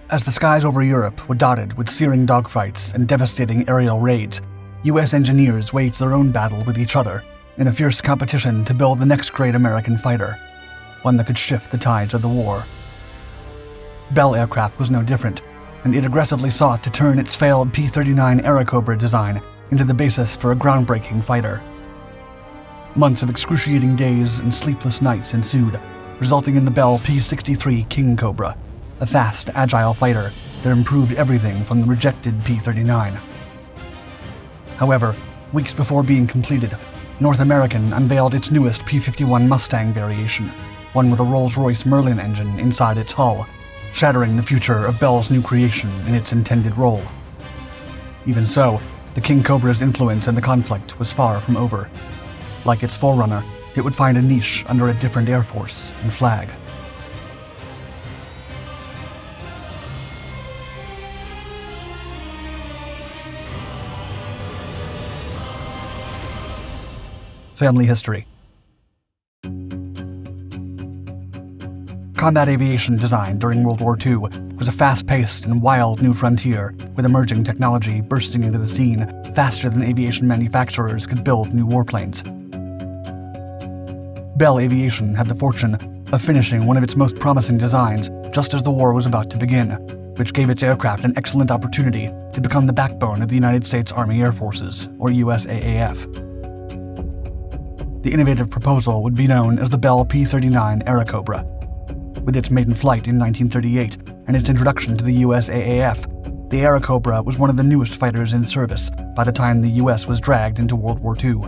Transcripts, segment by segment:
As the skies over Europe were dotted with searing dogfights and devastating aerial raids, U.S. engineers waged their own battle with each other in a fierce competition to build the next great American fighter, one that could shift the tides of the war. Bell Aircraft was no different, and it aggressively sought to turn its failed P-39 Airacobra design into the basis for a groundbreaking fighter. Months of excruciating days and sleepless nights ensued, resulting in the Bell P-63 Kingcobra, a fast, agile fighter that improved everything from the rejected P-39. However, weeks before being completed, North American unveiled its newest P-51 Mustang variation, one with a Rolls-Royce Merlin engine inside its hull, shattering the future of Bell's new creation in its intended role. Even so, the Kingcobra's influence in the conflict was far from over. Like its forerunner, it would find a niche under a different air force and flag. Family history. Combat aviation design during World War II was a fast-paced and wild new frontier, with emerging technology bursting into the scene faster than aviation manufacturers could build new warplanes. Bell Aviation had the fortune of finishing one of its most promising designs just as the war was about to begin, which gave its aircraft an excellent opportunity to become the backbone of the United States Army Air Forces, or USAAF. The innovative proposal would be known as the Bell P-39 Airacobra. With its maiden flight in 1938 and its introduction to the USAAF, the Airacobra was one of the newest fighters in service by the time the US was dragged into World War II.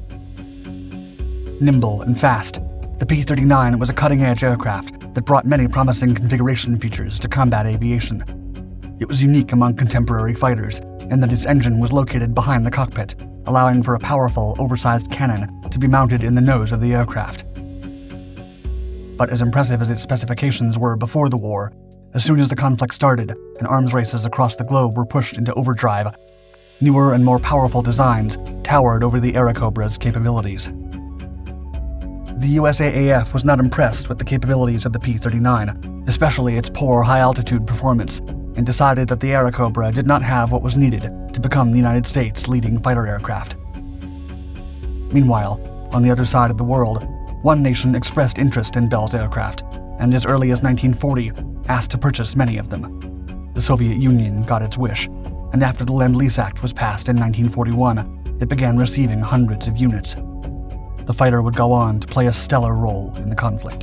Nimble and fast, the P-39 was a cutting-edge aircraft that brought many promising configuration features to combat aviation. It was unique among contemporary fighters in that its engine was located behind the cockpit, allowing for a powerful, oversized cannon to be mounted in the nose of the aircraft. But as impressive as its specifications were before the war, as soon as the conflict started and arms races across the globe were pushed into overdrive, newer and more powerful designs towered over the Airacobra's capabilities. The USAAF was not impressed with the capabilities of the P-39, especially its poor high-altitude performance, and decided that the Airacobra did not have what was needed to become the United States' leading fighter aircraft. Meanwhile, on the other side of the world, one nation expressed interest in Bell's aircraft, and as early as 1940, asked to purchase many of them. The Soviet Union got its wish, and after the Lend-Lease Act was passed in 1941, it began receiving hundreds of units. The fighter would go on to play a stellar role in the conflict.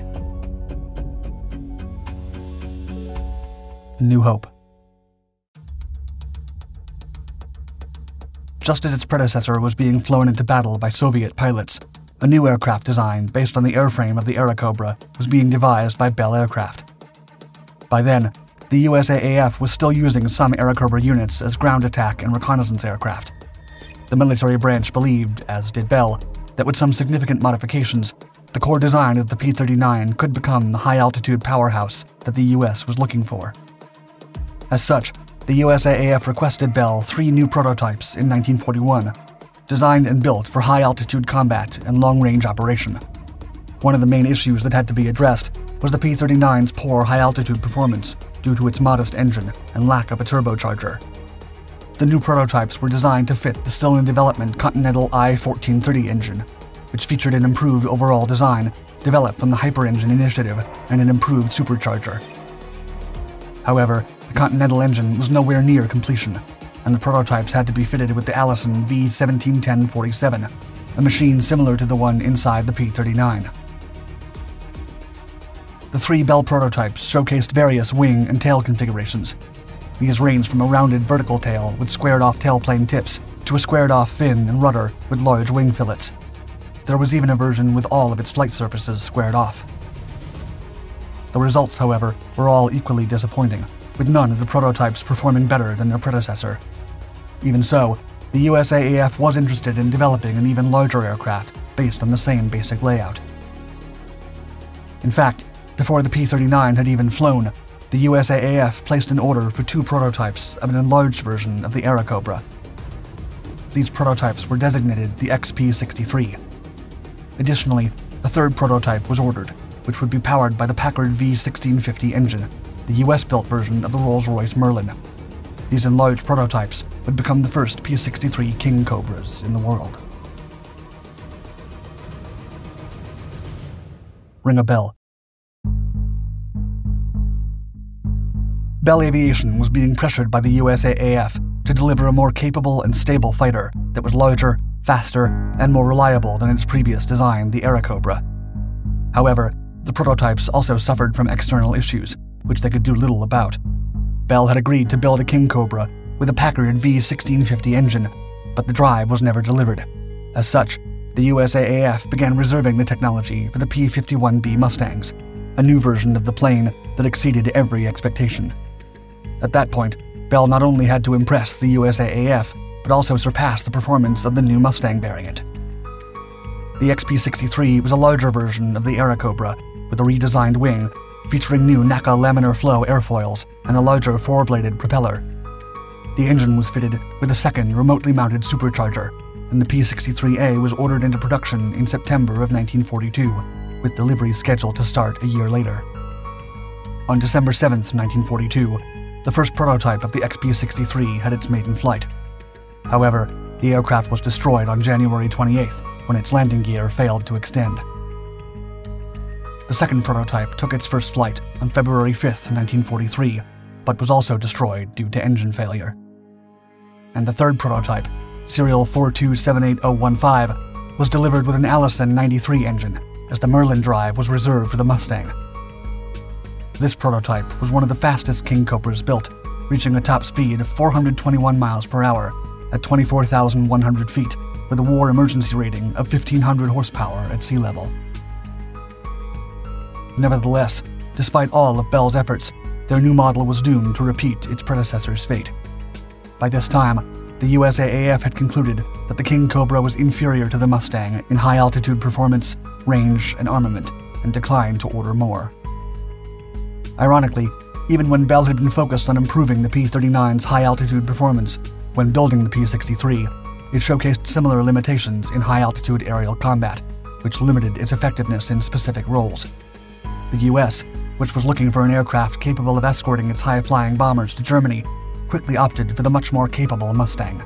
New Hope. Just as its predecessor was being flown into battle by Soviet pilots, a new aircraft design based on the airframe of the Airacobra was being devised by Bell Aircraft. By then, the USAAF was still using some Airacobra units as ground attack and reconnaissance aircraft. The military branch believed, as did Bell, that with some significant modifications, the core design of the P-39 could become the high-altitude powerhouse that the US was looking for. As such, the USAAF requested Bell 3 new prototypes in 1941, designed and built for high-altitude combat and long-range operation. One of the main issues that had to be addressed was the P-39's poor high-altitude performance due to its modest engine and lack of a turbocharger. The new prototypes were designed to fit the still-in-development Continental I-1430 engine, which featured an improved overall design developed from the Hyper-Engine initiative and an improved supercharger. However, the Continental engine was nowhere near completion, and the prototypes had to be fitted with the Allison V1710-47, a machine similar to the one inside the P-39. The 3 Bell prototypes showcased various wing and tail configurations. These ranged from a rounded vertical tail with squared-off tailplane tips to a squared-off fin and rudder with large wing fillets. There was even a version with all of its flight surfaces squared off. The results, however, were all equally disappointing, with none of the prototypes performing better than their predecessor. Even so, the USAAF was interested in developing an even larger aircraft based on the same basic layout. In fact, before the P-39 had even flown, the USAAF placed an order for 2 prototypes of an enlarged version of the Airacobra. These prototypes were designated the XP-63. Additionally, a 3rd prototype was ordered, which would be powered by the Packard V1650 engine, the US-built version of the Rolls-Royce Merlin. These enlarged prototypes would become the first P-63 Kingcobras in the world. Ring a bell. Bell Aviation was being pressured by the USAAF to deliver a more capable and stable fighter that was larger, faster, and more reliable than its previous design, the Airacobra. However, the prototypes also suffered from external issues, which they could do little about. Bell had agreed to build a Kingcobra with a Packard V1650 engine, but the drive was never delivered. As such, the USAAF began reserving the technology for the P-51 Mustangs, a new version of the plane that exceeded every expectation. At that point, Bell not only had to impress the USAAF, but also surpass the performance of the new Mustang variant. The XP-63 was a larger version of the Airacobra, with a redesigned wing, featuring new NACA laminar flow airfoils and a larger four-bladed propeller. The engine was fitted with a second remotely mounted supercharger, and the P-63A was ordered into production in September of 1942, with delivery scheduled to start a year later. On December 7, 1942, the first prototype of the XP-63 had its maiden flight. However, the aircraft was destroyed on January 28th when its landing gear failed to extend. The second prototype took its first flight on February 5th, 1943, but was also destroyed due to engine failure. And the third prototype, serial 4278015, was delivered with an Allison 93 engine, as the Merlin drive was reserved for the Mustang. This prototype was one of the fastest Kingcobras built, reaching a top speed of 421 miles per hour at 24,100 feet, with a war emergency rating of 1,500 horsepower at sea level. Nevertheless, despite all of Bell's efforts, their new model was doomed to repeat its predecessor's fate. By this time, the USAAF had concluded that the Kingcobra was inferior to the Mustang in high-altitude performance, range, and armament, and declined to order more. Ironically, even when Bell had been focused on improving the P-39's high-altitude performance when building the P-63, it showcased similar limitations in high-altitude aerial combat, which limited its effectiveness in specific roles. The US, which was looking for an aircraft capable of escorting its high-flying bombers to Germany, quickly opted for the much more capable Mustang.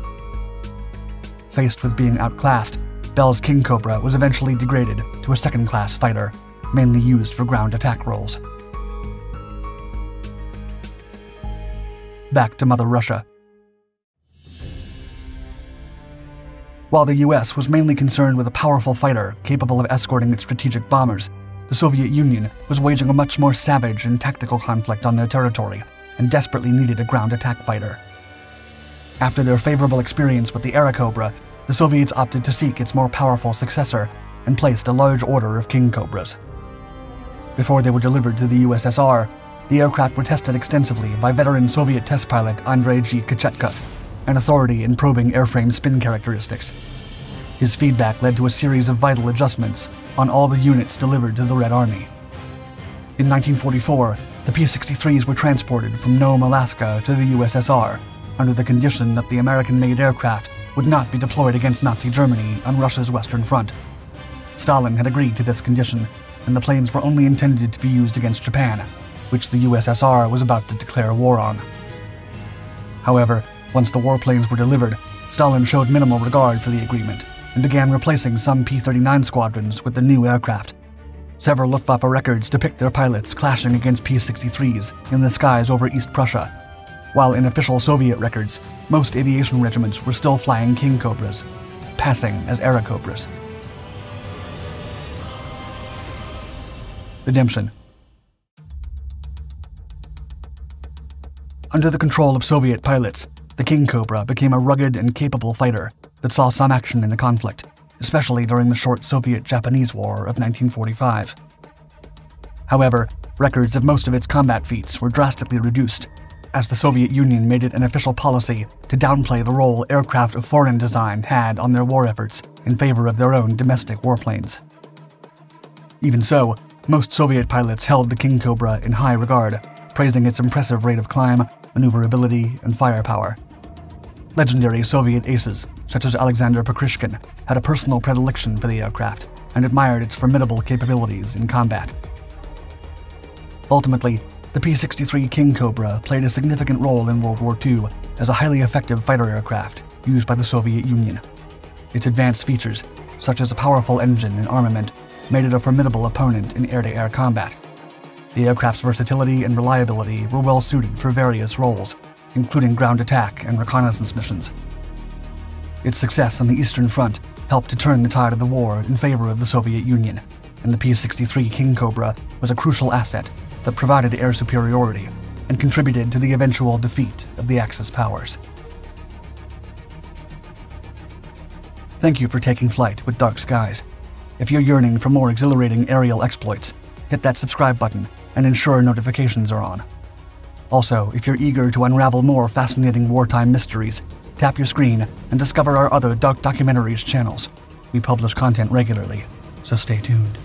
Faced with being outclassed, Bell's Kingcobra was eventually degraded to a second-class fighter, mainly used for ground attack roles. Back to Mother Russia. While the US was mainly concerned with a powerful fighter capable of escorting its strategic bombers, the Soviet Union was waging a much more savage and tactical conflict on their territory and desperately needed a ground attack fighter. After their favorable experience with the Airacobra, the Soviets opted to seek its more powerful successor and placed a large order of Kingcobras. Before they were delivered to the USSR, the aircraft were tested extensively by veteran Soviet test pilot Andrei G. Kochetkov, an authority in probing airframe spin characteristics. His feedback led to a series of vital adjustments on all the units delivered to the Red Army. In 1944, the P-63s were transported from Nome, Alaska to the USSR, under the condition that the American-made aircraft would not be deployed against Nazi Germany on Russia's Western Front. Stalin had agreed to this condition, and the planes were only intended to be used against Japan, which the USSR was about to declare war on. However, once the warplanes were delivered, Stalin showed minimal regard for the agreement and began replacing some P-39 squadrons with the new aircraft. Several Luftwaffe records depict their pilots clashing against P-63s in the skies over East Prussia, while in official Soviet records, most aviation regiments were still flying Kingcobras, passing as Airacobras. Redemption. Under the control of Soviet pilots, the Kingcobra became a rugged and capable fighter that saw some action in the conflict, especially during the short Soviet-Japanese War of 1945. However, records of most of its combat feats were drastically reduced, as the Soviet Union made it an official policy to downplay the role aircraft of foreign design had on their war efforts in favor of their own domestic warplanes. Even so, most Soviet pilots held the Kingcobra in high regard, praising its impressive rate of climb, maneuverability, and firepower. Legendary Soviet aces, such as Alexander Pokrishkin, had a personal predilection for the aircraft and admired its formidable capabilities in combat. Ultimately, The P-63 Kingcobra played a significant role in World War II as a highly effective fighter aircraft used by the Soviet Union. Its advanced features, such as a powerful engine and armament, made it a formidable opponent in air-to-air combat. The aircraft's versatility and reliability were well suited for various roles, including ground attack and reconnaissance missions. Its success on the Eastern Front helped to turn the tide of the war in favor of the Soviet Union, and the P-63 Kingcobra was a crucial asset that provided air superiority and contributed to the eventual defeat of the Axis powers. Thank you for taking flight with Dark Skies. If you're yearning for more exhilarating aerial exploits, hit that subscribe button and ensure notifications are on. Also, if you're eager to unravel more fascinating wartime mysteries, tap your screen and discover our other Dark Documentaries channels. We publish content regularly, so stay tuned.